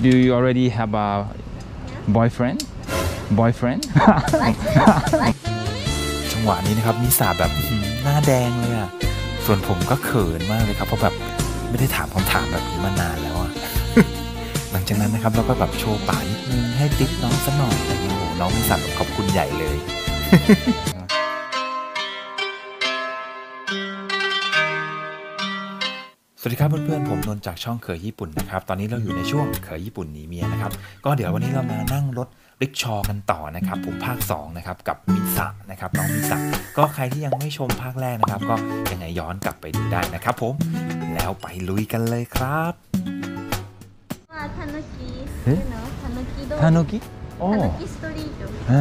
Do you already have a boyfriend? จังหวะนี้นะครับมิสาแบบหน้าแดงเลยอ่ะส่วนผมก็เขินมากเลยครับเพราะแบบไม่ได้ถามคำถามแบบนี้มานานแล้วอ่ะ หลังจากนั้นนะครับเราก็แบบโชว์ป่านิดนึงให้ติ๊กน้องซะหน่อยโอ้โหน้องมิสาแบบขอบคุณใหญ่เลย สวัสดีครับเพื่อนๆผมนนท์จากช่องเคยญี่ปุ่นนะครับตอนนี้เราอยู่ในช่วงเคยญี่ปุ่นหนีเมียนะครับก็เดี๋ยววันนี้เรามานั่งรถริกชอกันต่อนะครับผมภาค2นะครับกับมิสะนะครับน้องมิสะก็ใครที่ยังไม่ชมภาคแรกนะครับก็ยังไงย้อนกลับไปดูได้นะครับผมแล้วไปลุยกันเลยครับทานุกิโอ้สตรีท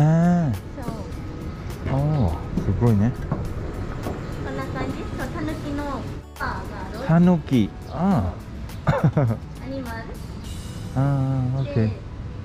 โอ้すごいねこんな感じそうタヌキのバーがあるタヌキアニマルオッケー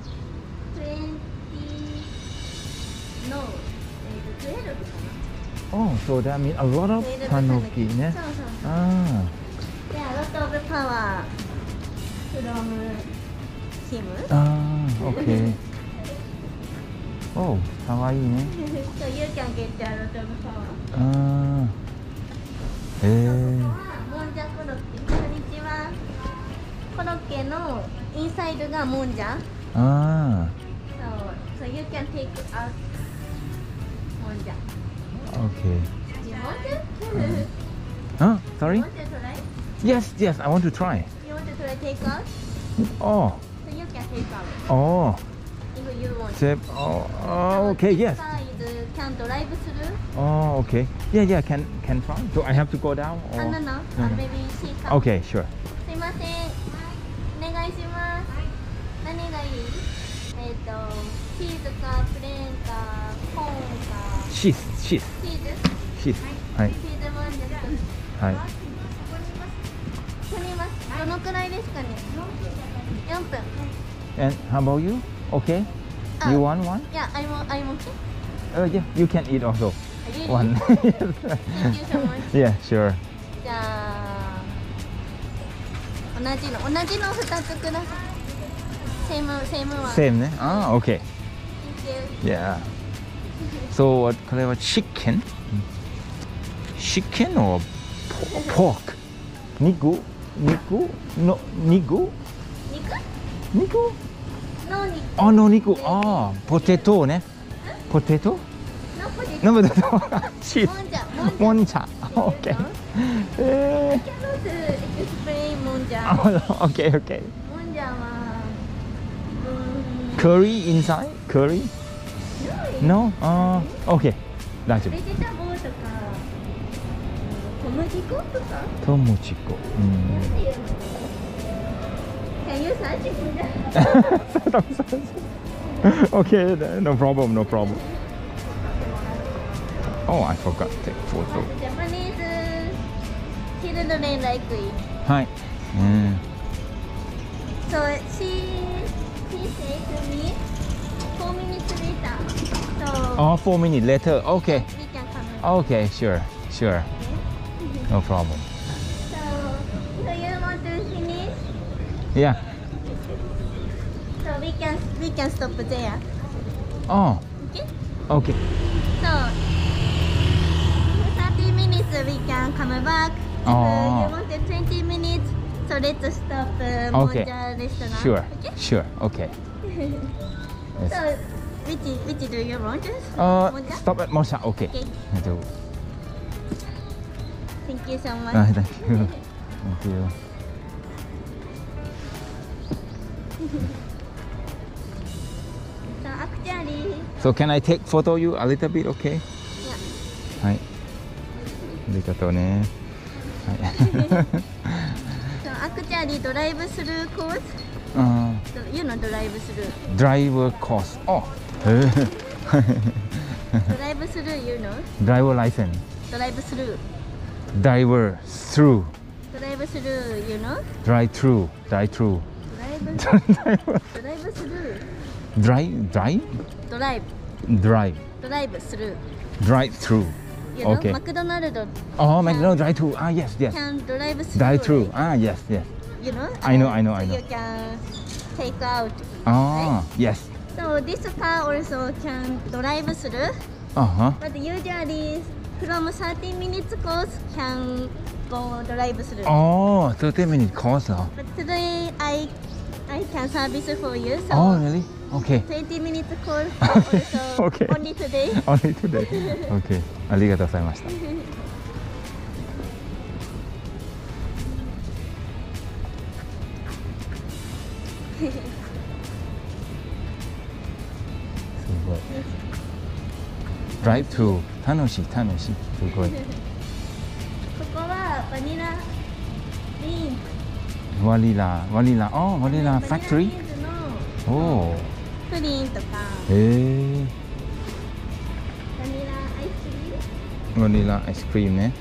の12かな Oh, so that means a lot of tanuki ね。 そうそうあで、a lot of power from him あ、okay。Oh、かわいいね。 So you can get a lot of power ああ、もんじゃコロッケこんにちはコロッケのインサイドがもんじゃああ、 So you can take out もんじゃ Okay。 You want it? Sorry? You want to try? Yes, yes, I want to try. You want to try take out? Oh, So you can take out oh, if you want. oh, okay, yes. Side can drive through. Oh, okay. Yeah, can try. So I have to go down or? No. Maybe she can. Okay, sure. すいません。お願いします。何がいい？チーズかプレーンかコーンか。 チーズ。 チーズ？ はい。 チーズもんじゃ作る。 はい。 ここにいます。どのくらいですかね？4分。 And how about you? Okay. You want one? Yeah, I'm okay. Yeah, you can eat also. Really? One. Thank you so much. Yeah, sure. じゃあ同じの2つください。セームワン。 Same ね。Ah, okay. Thank you. Yeah. So これは chicken? Chicken or pork? 肉の肉肉？ あの肉ポテトねポテトのポテトチーズもんじゃ OK cannot explain もんじゃ。 OK もんじゃは curry inside? curry? No? OK 大丈夫ベジタブルとか小麦粉とかトムチコなんていうのCan you search for that? Okay, no problem. Oh, I forgot to take photo. Japanese children like it. はい。 So she said to me 4 minutes later. So 4 minutes later. Okay. we can come. Okay, sure. No problem. So you want to finish? Yeah. So we can stop there. Oh, Okay? okay. So 30 minutes we can come back. If you want 20 minutes, so let's stop Okay. Monja restaurant. Sure. Okay. So which do you want? Monja? Stop at Monja. Okay. Okay. Thank you so much. Thank you. So actually, So can I take photo you a little bit? Okay. yeah. はい。ありがとうね。はい。 So actually, drive through course. You know drive through. Driver course. Oh. Drive through, you know. Driver license. Drive through. Driver through. Drive through, you know. Drive through. Drive through. Drive through. Drive through. You know, Okay. McDonald's. Oh, McDonald's drive through. Yes. Can drive through. Drive through. right? Yes. You know. I know. So you can take out. Oh, yes. So this car also can drive through, Uh-huh. but usually from 30 minutes course can go drive through. Oh, 30-minute course เหรอ But today I can service for you. So Oh, really? Okay. 20 minutes course also Okay. only today. Only today. Okay. ありがとうございました。すごい。Drive to 楽しい楽しい。すごい。 ここはバニラビーンズ。 ワニラ、ワニラ、あ、ワニラファクトリー。 バニラビーンズのおお。 プリンとかへえ。 バニラアイスクリーム。 ワニラアイスクリームね。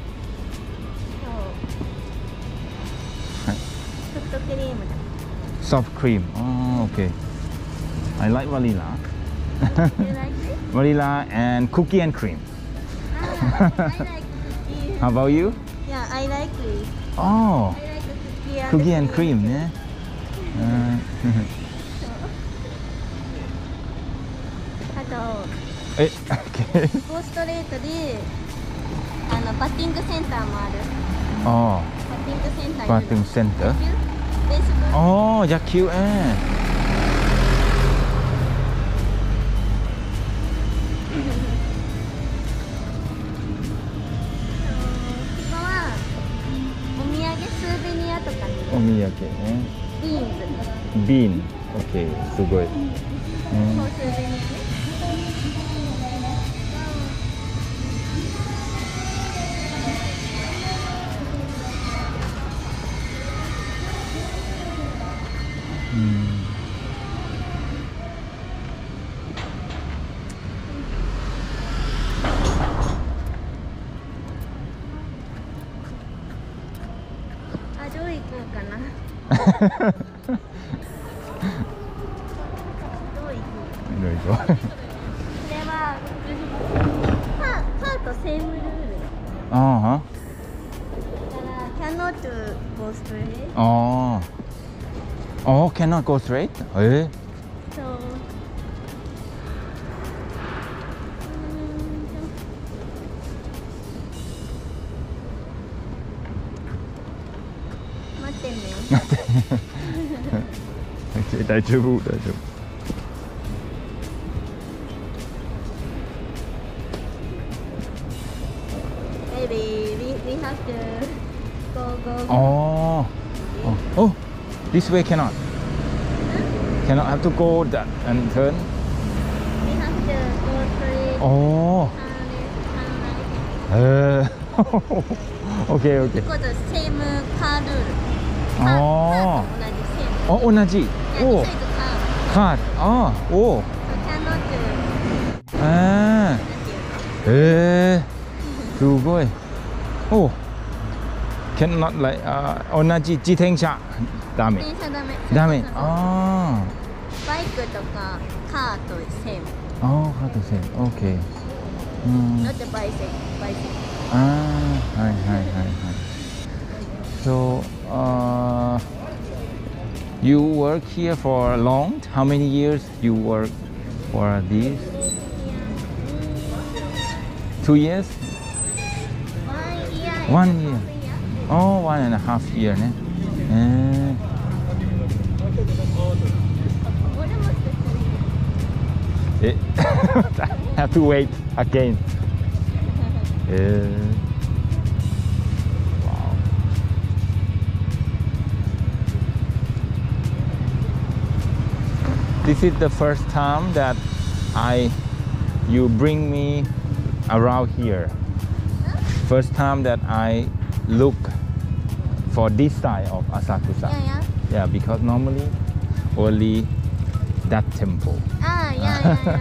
そう。 はい。 ソフトクリームだ。 Soft cream. Oh, okay. I like vanilla. You like it? Vanilla and cookie and cream. Ah, I like cookie. How about you? Yeah, I like it. Oh, I like cookie and cream ね。 あとえ、OK。 ゴーストレートでバッティングセンターもある。 あバッティングセンター。 あ、バッティングセンター。 ベースボール。 ああ、野球、 ここはお土産スーベニアとかにお土産ね。 ビーンズ。 ビーン。OK、すごい。 こうスーベニアね。あ、どう行こうかな。どう行く？ いろいろ。 これはカートセームルール。 あだから cannot go straight. あ、ああ、cannot go straight? そう待ってね。 大丈夫、大丈夫。 Baby, we have to go. ああ、oh, this way cannot. Cannot have to go that and turn. We have to go straight. おー、OK、OK。 Because same car rule. あカーと同じ same. あ、同じ。 Yeah, お this is car. カード。ああ、お So cannot ああ、すごい。お cannot like 同じ自転車ダメ。 自転車ダメ。 ダメ。 そうそうそうあバイクとかカーと same. あ、カードセン。OK。 Not bicycle. ああ、はいはいはいはい。So, you work here for long? How many years you work for this? 2 years? 1 year. One year. Oh, 1.5 year ね。Have to wait again. Wow. This is the first time that you bring me around here. First time that I look for this side of Asakusa. Yeah. Yeah, because normally only that temple. Ah, yeah.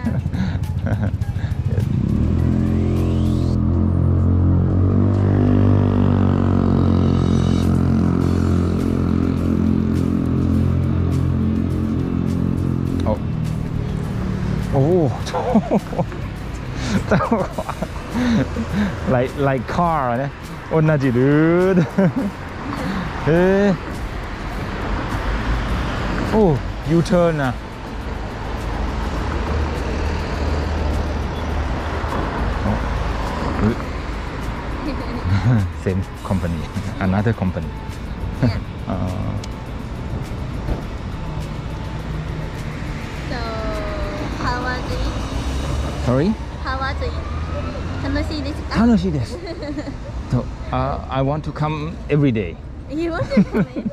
Oh, like car ね。同じルード。おお。 ยูเทิร์นนะ same company another company So how was it? sorry How was it? 楽しいですか？ 楽しいです so I want to come every day You want to come in?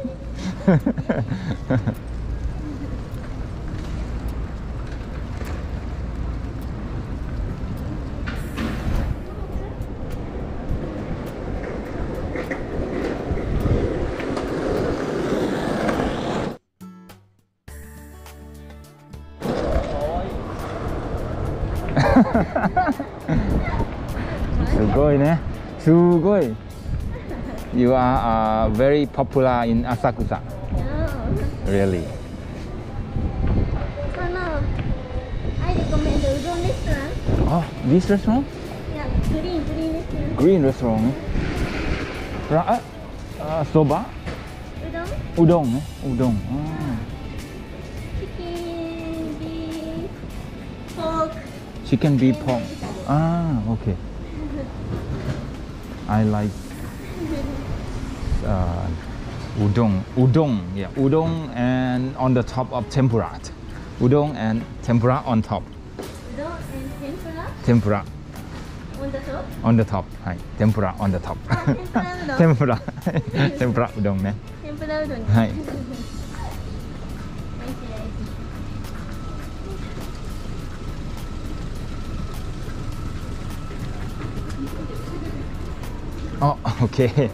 すごいねすごい You are very popular in Asakusa really Oh no, I recommend the udon restaurant. oh this restaurant Yeah, green restaurant. green restaurant そば Udon, うどんねうどん chicken, beef, pork. chicken beef pork okay I like udon yeah udon and on the top of tempura udon and tempura on top Udon and tempura tempura on the top. on the top はい tempura on the top 天ぷらうどん。 tempura tempura うどんね天ぷらうどんに。 はい I see, I see. あ OK た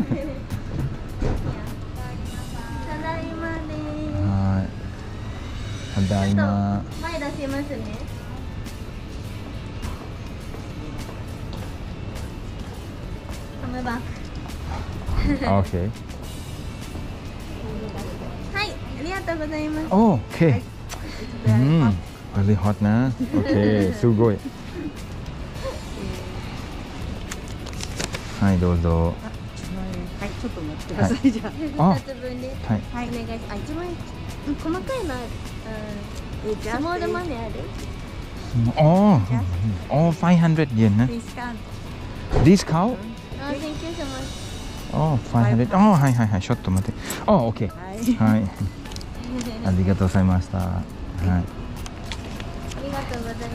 だいまです。 はいただいまちょっと前出しますね。カムバック。 OK はい、ありがとうございます。 OK really hot な OK すごいはいどうぞはい、ちょっと待ってください、じゃあ二つ分で。 はいはい、お願いします。あ、一番細かいのある。スモールマネーある。 oh 500 yen ね discount Ah, thank you so much. oh 500はいはいはいちょっと待って oh OK はい、 はいありがとうございましたはいありがとうござい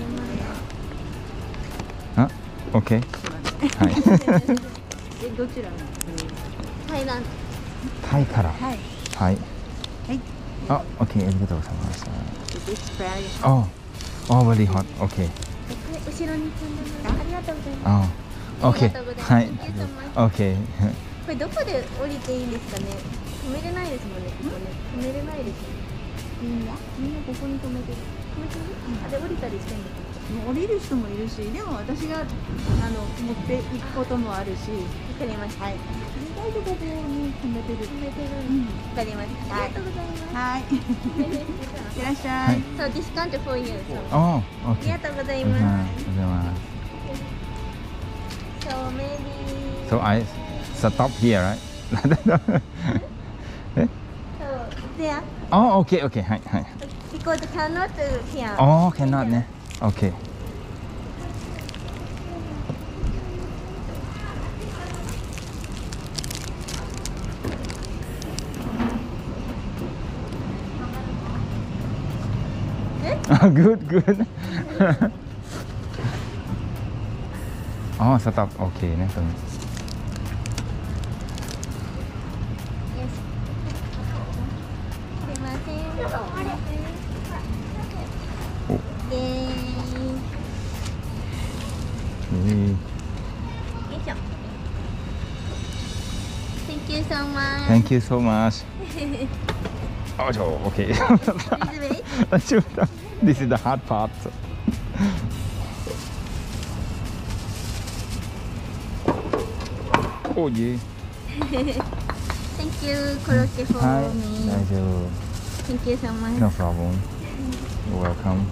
ます。 あ OK はいえ、どちらの？ タイランド。 タイからはい、 はいはい。 あ OK ありがとうございました This prayer. oh very hot OK 後ろに飛んでます。ありがとうございます。 あ OK ありがとうございますはい Thank you so much OK これどこで降りていいんですかね。止めれないですもんね。ここね。止めれないですね。みんなここに止めてる。止めてる？あれ降りたりしてんのかな。 もう降りる人もいるし、でも私が持っていくこともあるし、 わかりました。 はい。意外とここに止めてる。 止めてる。 うん。 わかりました。ありがとうございます。 はい。いってらっしゃ。 はいいそう、ディスカウント for you。そう。 oh あ OK りがとうございありがとうます。 ございます So maybe. So I stop here right So there. oh OK OK はいはい Because cannot here. oh cannot ね OK good good อ๋อ stop โอเคนะตรงนี้ Yes. すいません。イエーイ。よいしょ。Thank you so much. Thank you so much あ、OK Please wait. This is the hard part oh yeah Thank you, コロッケ for はい me. 大丈夫 Thank you so much. No problem You're welcome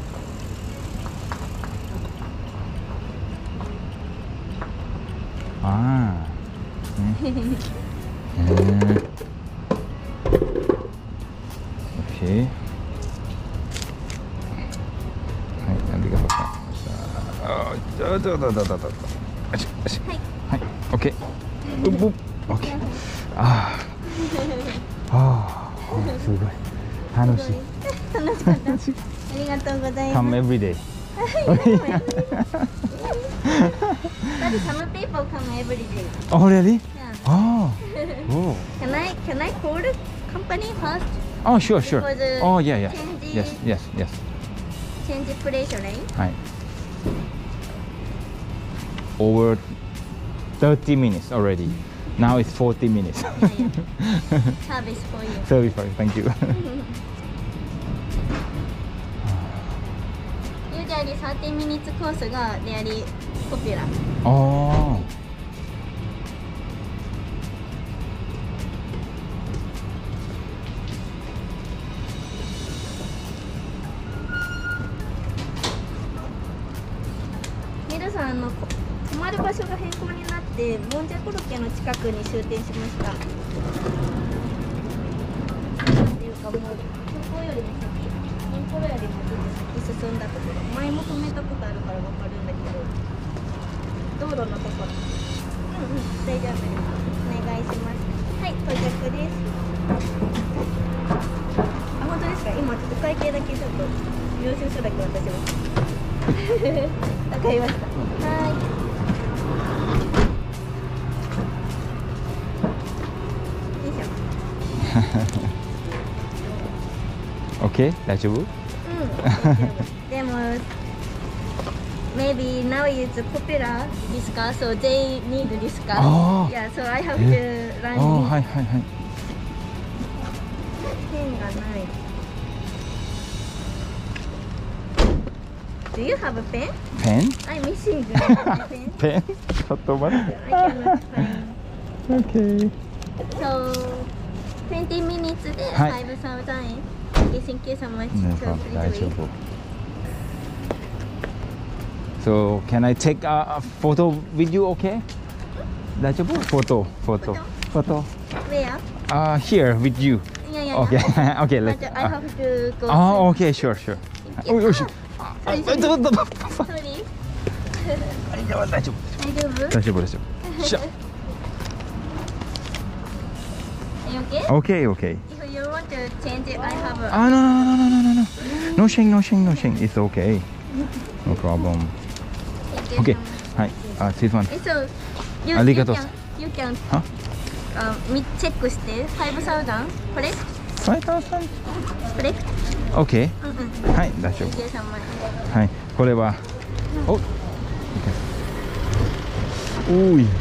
ああねOkay はい、OK。OK。ああ、すごい。楽しい。 楽しかったありがとうございます Come every day. But some people come every day. Oh, really? Yeah. Oh. Oh. Can I call the company first? Oh, sure, sure. Because, Oh, yeah, yeah. change- Yes. Change place, right? はい。Over 30 minutes already. Now it's 40 minutes. Service for you. Sorry, thank you. Usually 30 minutes course が really popular. Oh. Mira さん、泊まる場所が変更になってもんじゃコロッケの近くに終点しました。っていうかもう空港よりも先、インポロよりもずっと先進んだところ、前も止めたことあるからわかるんだけど、道路のところ。大丈夫です。お願いします。はい、到着です。あ、本当ですか。今ちょっと会計だけちょっと領収書だけ渡します。わかりました。はい。 OK? 大丈夫？ でも maybe now it's popular this car, so they need this car. Oh. Yeah, so I have to run. はい。 ペンがない。Do you have a pen? Pen? I'm missing a pen. Pen? ちょっと待って。 I cannot find. OK. So 20 minutes ではい 5,000円。Thank you so much. No So problem. please 大丈 wait. 夫。So can I take a photo with you? OK? 大丈夫？Photo. Where? Here with you. Yeah. OK. OK. But Let's. I have to go. Oh, OK. Sure. Thank you. よし。 Sorry. 大丈夫。 Sorry. 大丈夫。 大丈夫？ しゃ。 Are you okay? OK. If you want to change it, I have a... No. No shame. It's OK. No problem. Thank you OK. so much. はい。this one. So, you, ありがとう。 you can, Huh? check して5,000 correct? 5,000? Correct? OK. はい、大丈夫。 Thank you so much. はい、これは。お。おい。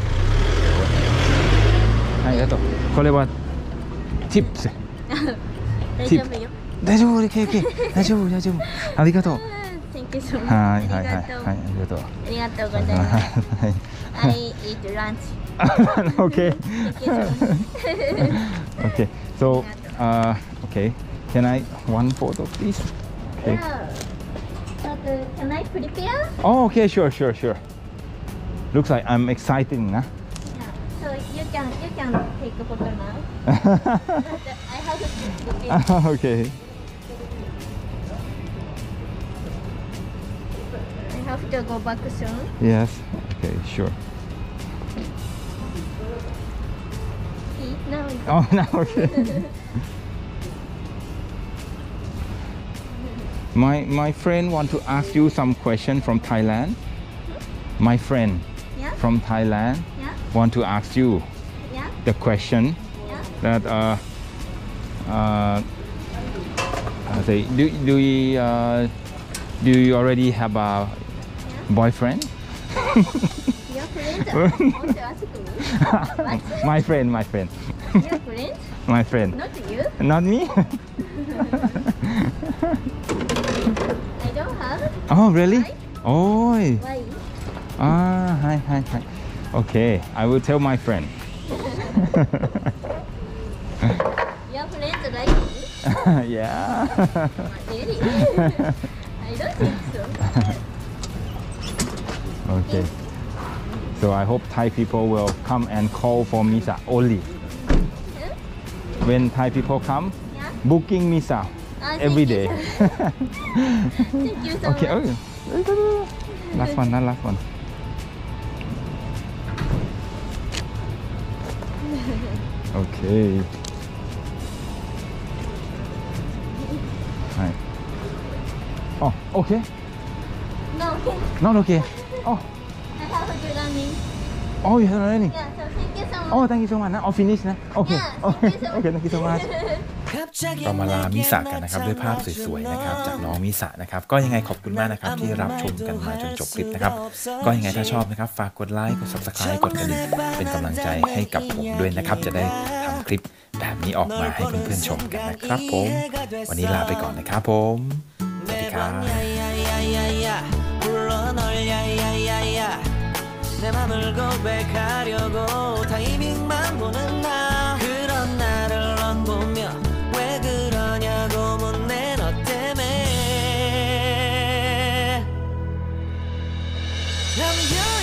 はい、ありがとう。これは。tips。 大丈夫よ。 大丈夫、OK。大丈夫。ありがとう。 Thank you so much. はい、 ありがとう。 ありがとう。 ありがとうございます。 はい。 I eat lunch. OK. Thank you so much. OK. So, OK. Can I one photo, please? OK. Yeah. But can I prepare? Oh, OK. Sure. Looks like I'm excited, nah? Yeah. So you can take a photo now. But I have to prepare. OK. I have to go back soon. Yes. OK. Sure. See, now it's Oh, no. OK. My friend want to ask you some question from Thailand. My friend yeah. from Thailand Yeah. want to ask you Yeah. the question Yeah. that say do you already have a boyfriend? Your friend want to ask me? What? My friend. Your friend? My friend. Not you. Not me? I don't have. Oh, really? Why? Oh. Why? Hi. Okay, I will tell my friend. Your friends like me? Yeah. Really? I don't think so. Okay. So I hope Thai people will come and call for Misa only. Huh? When Thai people come, Yeah. booking Misa every day Thank you so okay much. last one last one okay はいあ okay No, okay. not okay oh I have a good running. oh you have running Yeah, so thank you so much. oh thank you so much นะ all finish นะ okay Yeah, thank you so much. okay thank you so much เรามาลามิสะกันนะครับด้วยภาพสวยๆนะครับจากน้องมิสะนะครับก็ยังไงขอบคุณมากนะครับที่รับชมกันมาจนจบคลิปนะครับก็ยังไงถ้าชอบนะครับฝากกดไลค์กด Subscribe กดกระดิ่งเป็นกำลังใจให้กับผมด้วยนะครับจะได้ทำคลิปแบบนี้ออกมาให้เพื่อนๆชมกันนะครับผมวันนี้ลาไปก่อนนะครับผมสวัสดีครับ 내 맘을 고백하려고 타이밍만 보는 나 그런 나를 넌 보며 왜 그러냐고 묻네 너 때문에